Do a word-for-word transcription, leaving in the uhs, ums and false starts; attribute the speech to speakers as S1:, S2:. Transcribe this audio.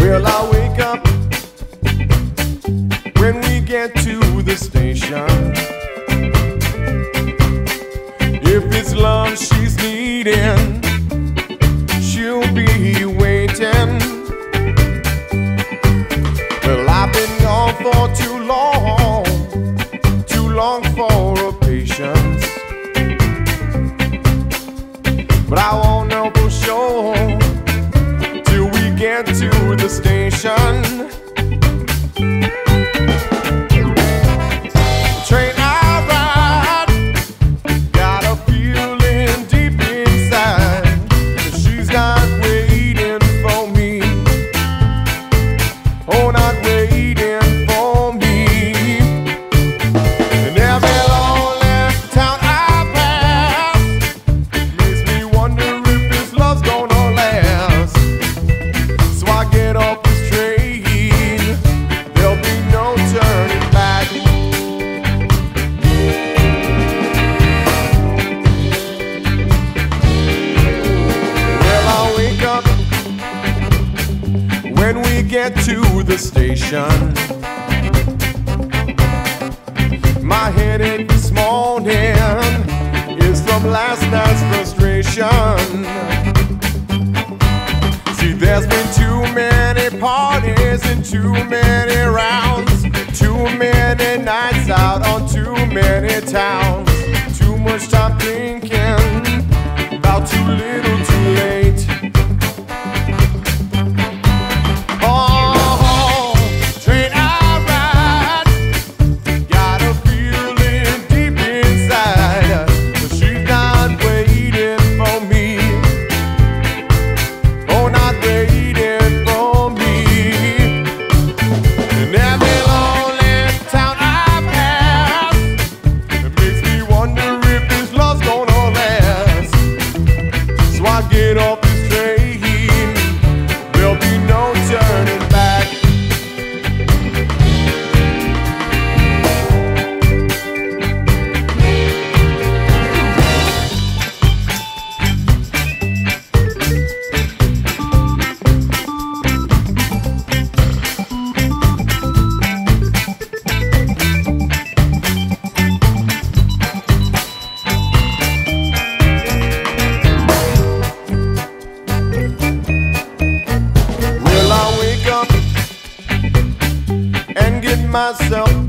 S1: Well, I wake up when we get to the station. If it's love she's needing, she'll be waiting. Well, I've been gone for too long, too long for a patience. But I won't know for sure till we get to the station. Train I ride, got a feeling deep inside that she's not waiting for me. Oh, not waiting for me. And every lonely town I pass makes me wonder if this love's gonna last. So I get off this train, there'll be no turning back. Well, I wake up when we get to the station. My headache this morning is from last night's frustration. See, there's been too many parties and too many rounds, too many nights out on too many towns, too much time thinking about too little too late. Oh, train I ride, got a feeling deep inside that she's not waiting for me. Oh, not waiting for me. And every lonely town I pass, it makes me wonder if this love's gonna last. So I get off this train, there'll be no turning back. Well, I wake up and get myself